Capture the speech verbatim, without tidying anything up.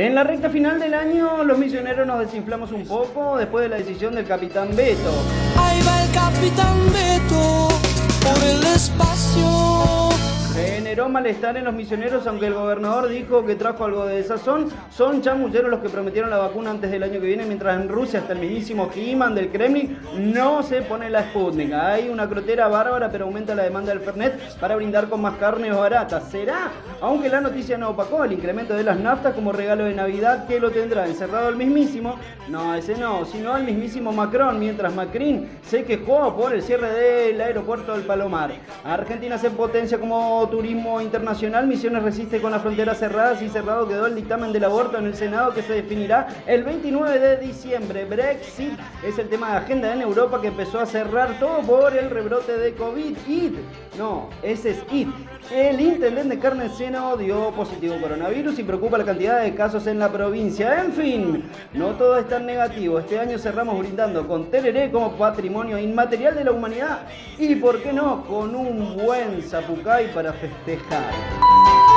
En la recta final del año, los misioneros nos desinflamos un poco después de la decisión del capitán Beto. Ahí va el capitán Beto por el espacio. Generó malestar en los misioneros, aunque el gobernador dijo que trajo algo de desazón. Son chamulleros los que prometieron la vacuna antes del año que viene, mientras en Rusia hasta el mismísimo He-Man del Kremlin no se pone la Sputnik. Hay una crotera bárbara, pero aumenta la demanda del Fernet para brindar con más carnes baratas. ¿Será? Aunque la noticia no opacó el incremento de las naftas como regalo de Navidad, que lo tendrá encerrado el mismísimo, no, ese no, sino el mismísimo Macron, mientras Macron se quejó por el cierre del aeropuerto del Palomar. Argentina se potencia como turismo internacional. Misiones resiste con las fronteras cerradas y cerrado quedó el dictamen del aborto en el Senado, que se definirá el veintinueve de diciembre. Brexit es el tema de agenda en Europa, que empezó a cerrar todo por el rebrote de COVID. It, no, ese es It. El intendente Carneseno dio positivo coronavirus y preocupa la cantidad de casos en la provincia. En fin, no todo es tan negativo. Este año cerramos brindando con tereré como patrimonio inmaterial de la humanidad y, por qué no, con un buen zapucay para festejar.